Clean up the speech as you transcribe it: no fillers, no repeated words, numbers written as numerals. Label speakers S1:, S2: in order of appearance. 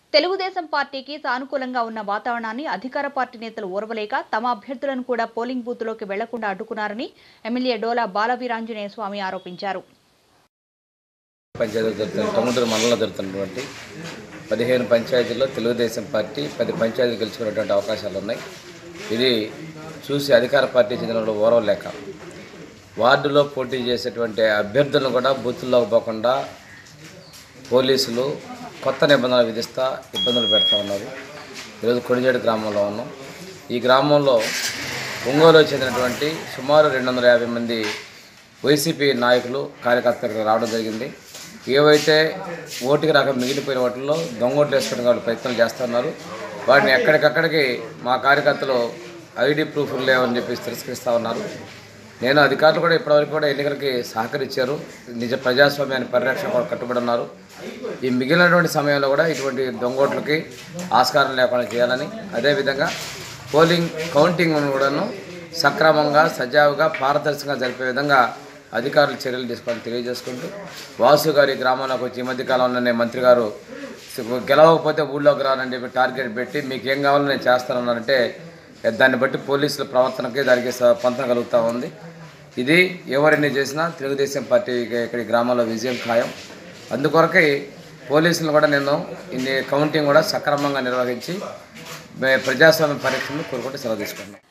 S1: తెలుగుదేశం పార్టీకి సానుకూలంగా ఉన్న వాతావరణాన్ని అధికార పార్టీ నేతలు ఓర్వలేక తమ అభ్యర్థులను కూడా పోలింగ్ బూత్లోకి వెళ్లకుండా అడ్డుకున్నారని ఎమ్మెల్యే డోలా బాలవీరాంజనేయ స్వామి ఆరోపించారు.
S2: టంగుటూరు మండలంలో జరుగుతున్నటువంటి 15 పంచాయతీల్లో తెలుగుదేశం పార్టీ 10 పంచాయతీలు గెలుచుకునేటువంటి అవకాశాలు ఉన్నాయి. ఇది చూసి అధికార పార్టీ చెందిన ఓర్వలేక వార్డులో పోటీ చేసేటువంటి అభ్యర్థులను కూడా బూతుల్లోకి పోకుండా పోలీసులు కొత్త నిబంధనలు విధిస్తూ ఇబ్బందులు పెడతా ఉన్నారు. ఈరోజు కొడిజేడు గ్రామంలో ఉన్నాం. ఈ గ్రామంలో ఒంగోలులో చెందినటువంటి సుమారు 250 మంది వైసీపీ నాయకులు కార్యకర్తలు రావడం జరిగింది. ఏవైతే ఓటుకి రాక మిగిలిపోయిన వాటిల్లో దొంగోట్లు వేసుకోవడం వాళ్ళు ప్రయత్నాలు చేస్తున్నారు. వాటిని ఎక్కడికక్కడికి మా కార్యకర్తలు ఐడి ప్రూఫ్లు లేవని చెప్పి తిరస్కరిస్తూ ఉన్నారు. నేను అధికారులు కూడా ఇప్పటివరకు కూడా ఎన్నికలకి సహకరించారు. నిజ ప్రజాస్వామ్యాన్ని పరిరక్షణ కూడా కట్టుబడి ఉన్నారు. ఈ మిగిలినటువంటి సమయంలో కూడా ఇటువంటి దొంగోట్లకి ఆస్కారం లేకుండా చేయాలని, అదేవిధంగా పోలింగ్ కౌంటింగ్ కూడాను సక్రమంగా సజావుగా పారదర్శకంగా జరిపే విధంగా అధికారులు చర్యలు తీసుకోవాలని తెలియజేసుకుంటూ, వాసు గారి గ్రామంలోకి వచ్చి ఈ మధ్యకాలంలోనే మంత్రి గారు గెలవకపోతే ఊళ్ళోకి రానని చెప్పి టార్గెట్ పెట్టి మీకు ఏం కావాలో నేను చేస్తానన్నారంటే దాన్ని బట్టి పోలీసుల ప్రవర్తనకి దానికి పొంతన కలుగుతూ ఉంది. ఇది ఎవరిని చేసినా తెలుగుదేశం పార్టీకి ఇక్కడ గ్రామంలో విజయం ఖాయం. అందుకొరకై పోలీసులను కూడా నేను కౌంటింగ్ కూడా సక్రమంగా నిర్వహించి ప్రజాస్వామ్య పరీక్షను కోరుకుంటూ సెలవు తీసుకున్నాను.